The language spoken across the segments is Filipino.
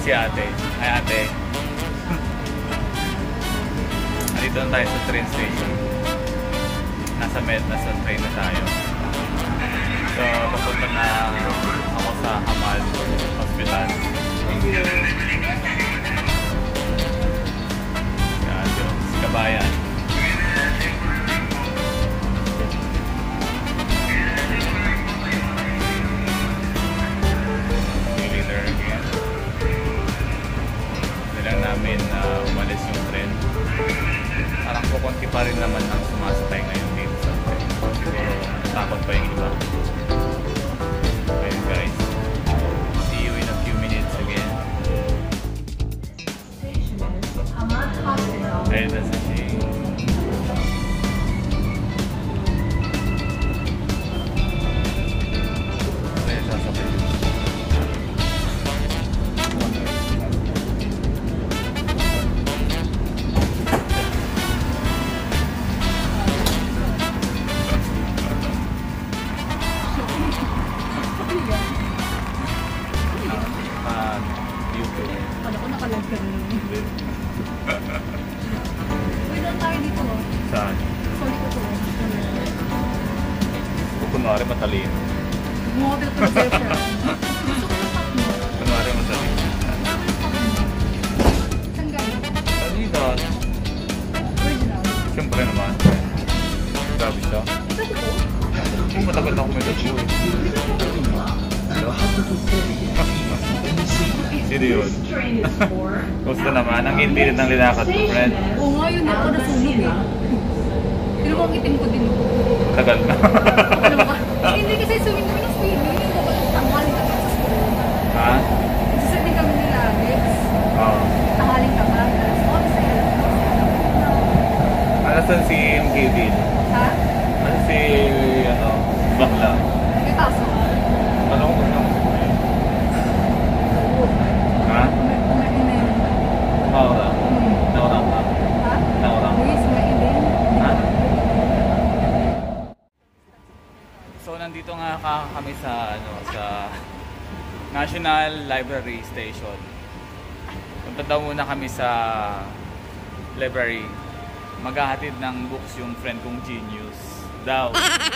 si ate. Ay ate. Nandito na tayo sa train station. Nasa train na tayo. So, papunta na ako sa Hamal Hospital. Yan, yung kabayan. Namin umalis yung tren. Parang kukunti pa rin naman ang sumasakay ngayon dito sa tren. Siguro takot pa yung iba. Ayun guys. See you in a few minutes again. Ayun na sa siya. Ayun sasakay. Saan? Kunwari matalino. Kunwari matalino. Talino. Siyempre naman. Grabe siya. Matagal na ako may dito. Sino yun? Gusto naman, ang inpilit ng linakad ko, friend. Oo nga, yun ako nasunog eh. Pero kung itim ko din. Tagal na. Hindi kasi swimming kami ng swimming. Hindi ko ba tanghalin kami sa school. Ha? Swimming kami nila, Alex. Oo. Tanghalin kami. Alasan si Kevin? Ha? Ano si, bakla? May kaso. Ano ko na? Ha? Naurang. Naurang ka? Ha? Naurang ka? Luis, mailin. Ha? So nandito nga kami sa sa National Library Station. Punta daw muna kami sa library. Maghahatid ng books yung friend kong genius daw.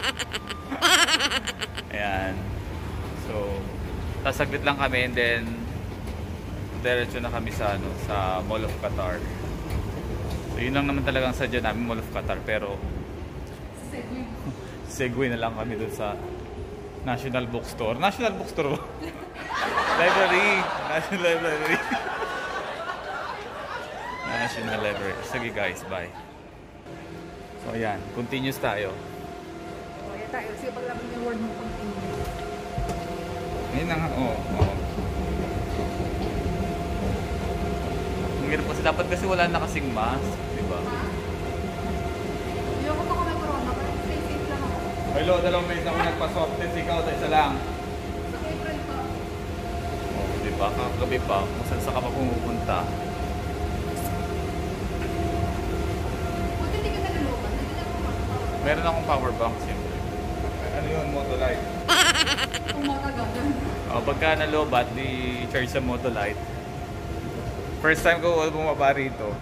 Ayan. So, tasaglit lang kami and then diretso na kami sa sa Mall of Qatar. So, yun lang naman talagang sadya namin, Mall of Qatar, pero segue na lang kami dun sa National Bookstore. National Bookstore. Library. National Library. National Library. Sige guys, bye. So ayan, continuous tayo. Okay tayo. Sige, paglapit yung word mo, continue. Ngayon na nga, oo. Ang hirap kasi, dapat kasi wala na kasing mask, diba? Hindi ako may corona, pero safe lang ako. Hello, dalawang beses ako nagpa-soft test, ikaw, isa lang. Sa April pa. Oo, diba? Kagabi pa, kung saan ka pa pumupunta. Buti hindi ka nalulupan. Meron akong power bank, siyempre. Ano yun, Motolite? Kung matagalan. Pagka nalobat, di charge sa Motolite. First time ko bumaba rito.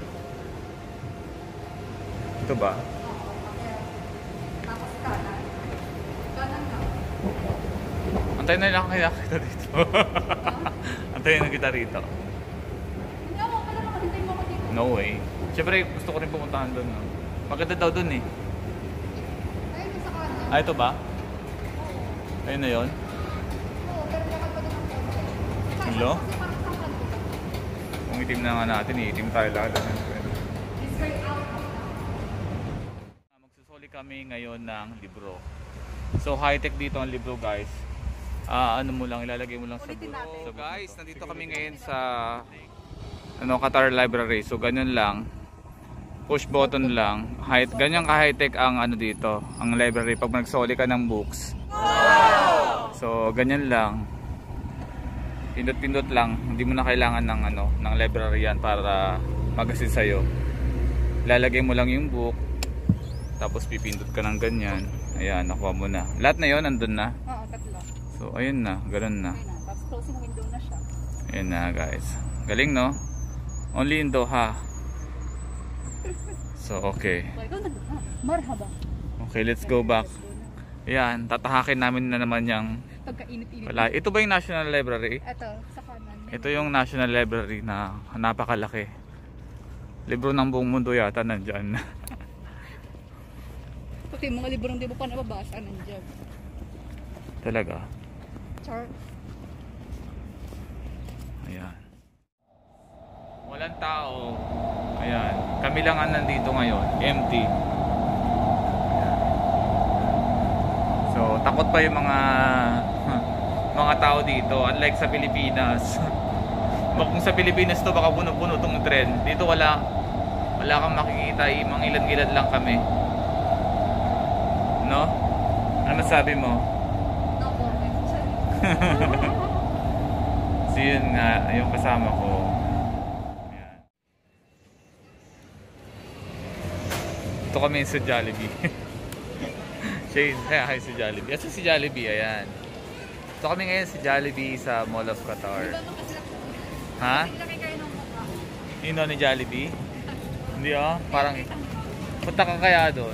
Ito ba? Tapos kanan. Kanan ka. Antayin na lang kaya kita dito. Antayin na kita rito. Hindi ako, pala makahintay mo ako dito. No way. Siyempre, gusto ko rin pumuntahan doon. No? Maganda daw doon eh. Ayun, sa kanan. Ah, ito ba? Ayun na yun? Oo, pero lakad pa din ang konti. Hello? Kasi parang sa kanan. Kung itim na nga natin, itim tayo lahat. It's very out. Magsusoli kami ngayon ng libro. So high-tech dito ang libro guys. Ano mo lang, ilalagay mo lang sa book. So guys, nandito kami ngayon sa Qatar Library. So ganyan lang. Push button lang. Ganyan ka-high-tech ang dito, ang library pag nagsoli ka ng books. So ganyan lang. Pindot-pindot lang, hindi mo na kailangan ng ng librarian para mag-assist sa'yo. Lalagay mo lang yung book, tapos pipindot ka ng ganyan. Ayan, nakuha mo na. Lahat na yon nandun na. Oo, tatlo. So ayun na, ganun na. Tapos closing window na siya. Ayan na guys. Galing, no? Only in Doha. So, okay. Marhaba. Okay, let's go back. Yan, tatahakin namin na naman yung Pagkainit-init. wala. Ito ba yung National Library? Ito, sa kanan. Ito yung National Library na napakalaki. Libro ng buong mundo yata nandyan. Pati yung mga libro hindi mo pa nababasa nandiyan. Talaga. Char. Ayan. Walang tao. Ayan. Kami lang ang nandito ngayon. Empty. Ayan. So, takot pa yung mga tao dito. Unlike sa Pilipinas. Kung sa Pilipinas to baka puno-puno tong tren. Dito wala kang makikita. Mga ilan-ilan lang kami. No? Ano sabi mo? No comment. So yun nga, yung kasama ko. Ayan. Ito kami sa Jollibee. Shane, hi sa Jollibee. Asa si Jollibee? Ayan. Ito kami ngayon sa Jollibee sa Mall of Qatar. Ha? Nino ni Jollibee? Hindi parang punta ka kaya doon.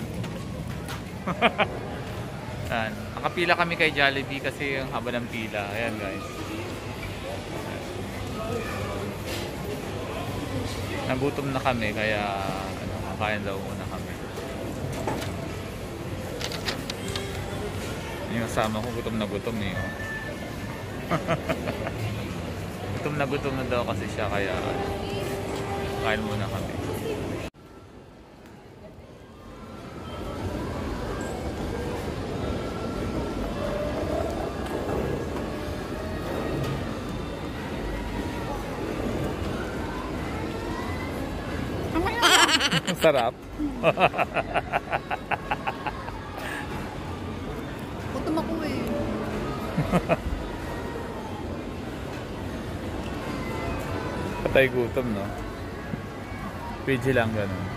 Ayan. Nakapila kami kay Jollibee kasi ang haba ng pila. Ayan guys. Nagutom na kami kaya kakain daw muna kami. Yung kasama ko gutom na gutom eh. Gutom na daw kasi siya kaya kain muna kami. Sarap. Gutom ako eh. Patay gutom, no? PG lang ganun.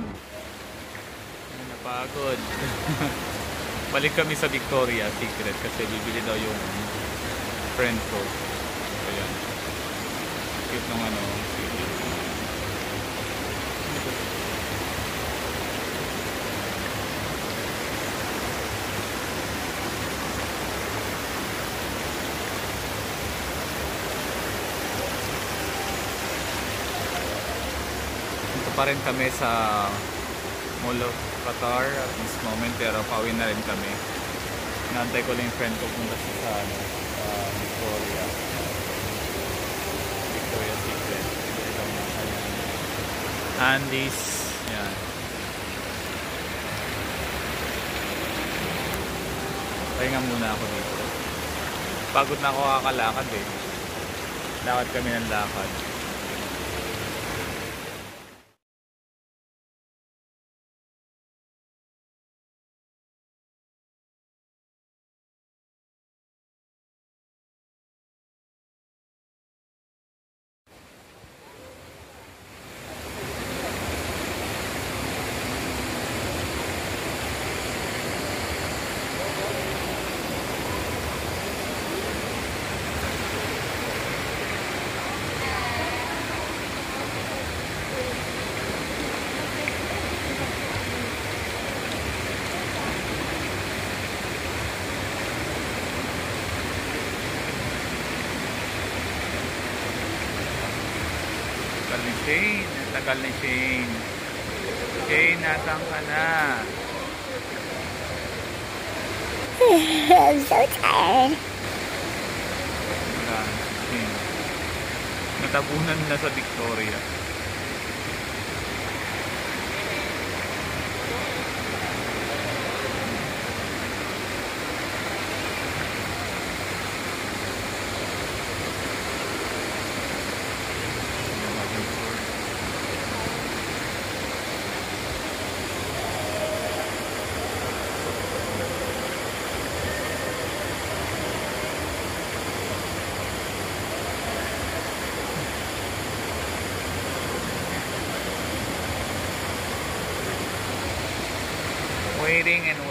Napagod. Balik kami sa Victoria's Secret kasi bibili daw yung friend ko. Ayan. Cute nung CD. Pa rin kami sa Mall of Qatar at this moment pero pauwi na rin kami. Naantay ko lang yung friend ko punta sa Victoria Secret. Andy's yan. Pahinga muna ako dito. Pagod na ako kakalakad eh. Lakad kami ng lakad. Shane, tagal ni Shane. Shane, nasaan ka na? I'm so tired. Wala, Shane. Natabunan na sa Victoria. Waiting and